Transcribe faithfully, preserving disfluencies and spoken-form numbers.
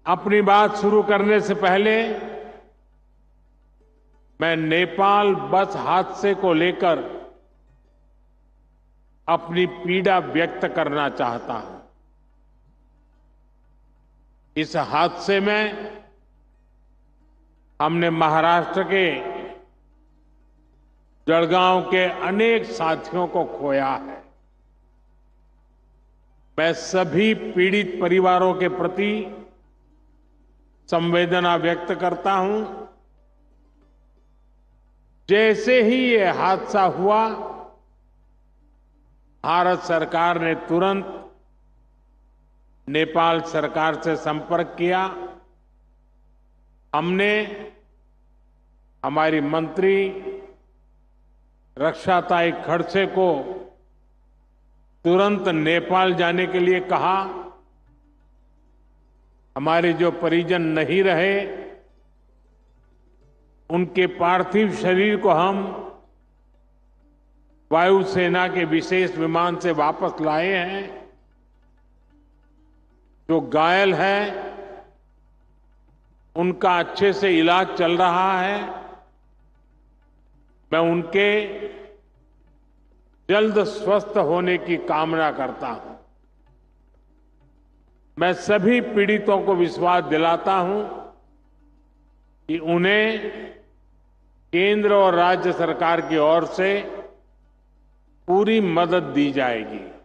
अपनी बात शुरू करने से पहले मैं नेपाल बस हादसे को लेकर अपनी पीड़ा व्यक्त करना चाहता हूं। इस हादसे में हमने महाराष्ट्र के जलगांव के अनेक साथियों को खोया है। मैं सभी पीड़ित परिवारों के प्रति संवेदना व्यक्त करता हूं। जैसे ही ये हादसा हुआ, भारत सरकार ने तुरंत नेपाल सरकार से संपर्क किया। हमने हमारी मंत्री रक्षाताई खड़से को तुरंत नेपाल जाने के लिए कहा। हमारे जो परिजन नहीं रहे, उनके पार्थिव शरीर को हम वायुसेना के विशेष विमान से वापस लाए हैं। जो घायल है, उनका अच्छे से इलाज चल रहा है। मैं उनके जल्द स्वस्थ होने की कामना करता हूं। मैं सभी पीड़ितों को विश्वास दिलाता हूं कि उन्हें केंद्र और राज्य सरकार की ओर से पूरी मदद दी जाएगी।